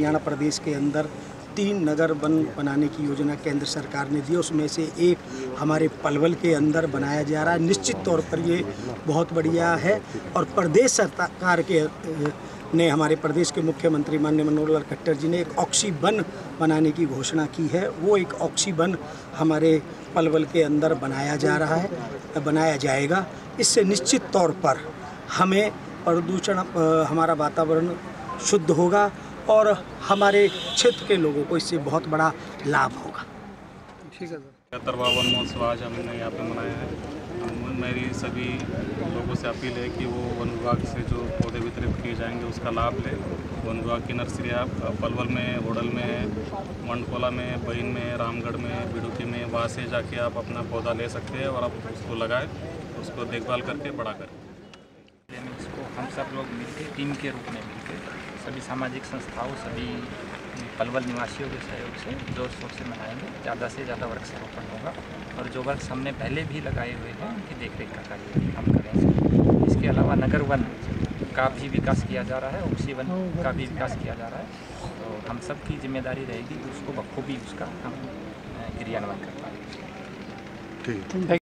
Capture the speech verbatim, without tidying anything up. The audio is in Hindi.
हरियाणा प्रदेश के अंदर तीन नगर वन बनाने की योजना केंद्र सरकार ने दी, उसमें से एक हमारे पलवल के अंदर बनाया जा रहा है। निश्चित तौर पर ये बहुत बढ़िया है और प्रदेश सरकार के ने हमारे प्रदेश के मुख्यमंत्री माननीय मनोहर लाल खट्टर जी ने एक ऑक्सी वन बनाने की घोषणा की है। वो एक ऑक्सी वन हमारे पलवल के अंदर बनाया जा रहा है, बनाया जाएगा। इससे निश्चित तौर पर हमें प्रदूषण, हमारा वातावरण शुद्ध होगा और हमारे क्षेत्र के लोगों को इससे बहुत बड़ा लाभ होगा। ठीक है सर। तरवा वन महोत्सव आज हमने यहाँ पे मनाया है। मेरी सभी लोगों से अपील है कि वो वन विभाग से जो पौधे वितरित किए जाएंगे उसका लाभ लें। वन विभाग की नर्सरियाँ पलवल में, होडल में है, मंडकोला में, बइन में, रामगढ़ में, बिडुकी में, वहाँ से जाके आप अपना पौधा ले सकते हैं और आप उसको लगाएं, उसको देखभाल करके बड़ा करें। इसको हम सब लोग मिलकर टीम के रूप में मिलकर सभी सामाजिक संस्थाओं, सभी पलवल निवासियों के सहयोग से जोर शोर से मनाएंगे। ज़्यादा से ज़्यादा वृक्षारोपण होगा और जो वृक्ष हमने पहले भी लगाए हुए हैं उनकी देखरेख का कार्य हम करेंगे। इसके अलावा नगर वन का भी विकास किया जा रहा है, ऑक्सी वन का भी विकास किया जा रहा है। तो हम सब की जिम्मेदारी रहेगी उसको बखूबी उसका हम क्रियान्वयन कर पाएंगे। ठीक है।